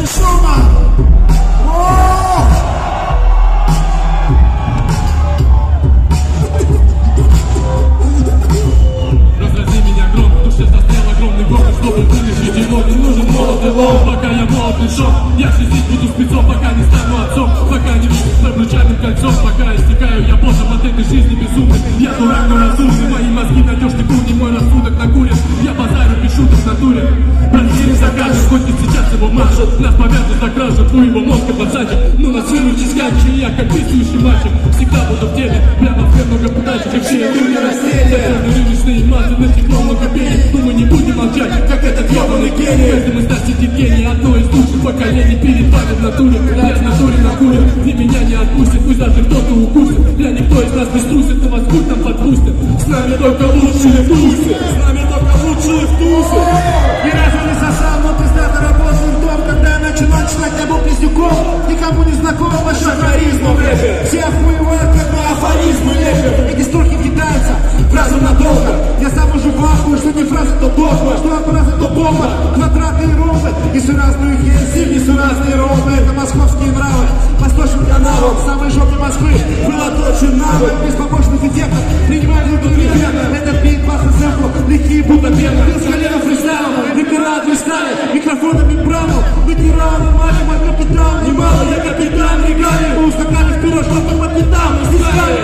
шума. Разрази меня гром, в душе застрял огромный город, чтобы вылечить его. Не нужен молотый лом, пока я молод лишен. Я же здесь буду спецом, пока не стану отцом, пока не буду с обручальным кольцом, пока истекаю я потом от этой жизни безумной. Я дурак, но разумный, мои мозги надежный куни, мой рассудок накурен. Я базарю, пишу в натуре. Бронзили закажет, хоть и сейчас его машут. Нас повяжут за кражу, твой его мозг подсадит. Ну насыруйтесь скачи, я как действующий мальчик всегда буду в теме, прямо в много удачи, как все люди растения. Рыночные массы на стекло много пеней, но мы не будем молчать, как этот ебаный гений. Каждый из нас сидит гений, одно из лучших поколений перед вами в натуре. Я в натуре накурен, и меня не отпустит, пусть даже кто-то укусит. Для никто из нас не струсит, но вас путь нам подпустит. С нами только лучшие в тусе, с нами только лучшие в тусе. Ни разу не сосал, но пиздато работал в дом, когда я начинал читать Небу Пиздюков. Никому не знакома ваша харизма в рэпе. Все охуевают, когда афоризмы лепят. Эти строки кидаются фразу надолго. Я сам уже в ахуе, что не фраза, то догма, что фраза, то бомба. Квадраты и ромбы, несу разную херсиль, несу разные ромбы. Это московские нравы, восточным каналом. В самой жопе Москвы было точно навык. Без побочных эффектов принимали эту ребята. Этот бит, паха, сэмпл, лихие будто бега. Без колена фристайлом, рекорд листали, микрофонами бравл. Ветеран, нормально, мой капитан. Немало, я капитан, регалий. Мы ускакали вперед, чтобы по пятам искали.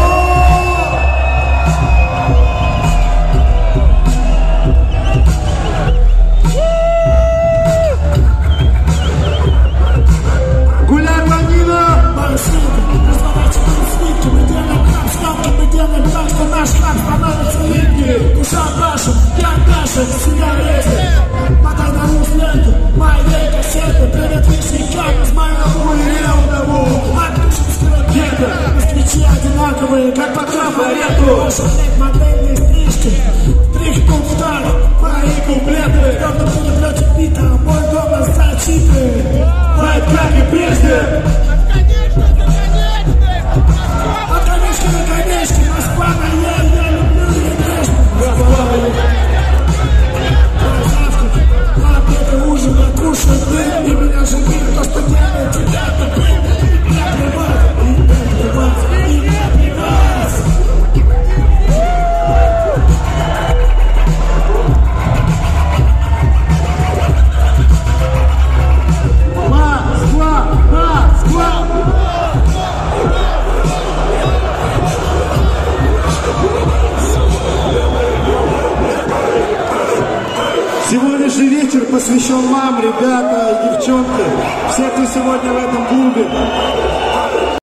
Наш хлеб становится липкий. Душа наша, я наша, себя режет. Мотай на рус ленту, мои кассеты. Привет вещникам из моего реального. Отличный где-то. Москвичи одинаковые, как по трафарету. Шахнет модельные стрижки. Трихтун встали, мои куплеты. Кто-то будет лететь бита, мой голос зачиты. Лайт, как и прежде. Наконечки, Москва, я люблю ее нежно. Завтрак, обед и ужин, окружен дым. И меня же мир, то, что делает тебя тупым. И мне плевать, и мне плевать. Москва, Москва. Сегодняшний вечер посвящен вам, ребята и девчонки, все, кто сегодня в этом клубе.